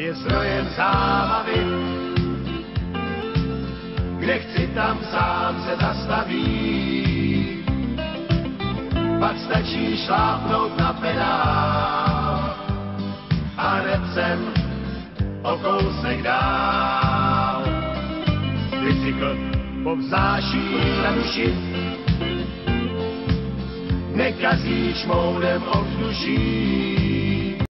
je zdrojem zábavy. Kde chci, tam sám se zastaví. Pak stačí šlápnout na pedál a hned jsem o kousek dál. Bicykl povznáší na duši, nekazí čmoudem ovzduší.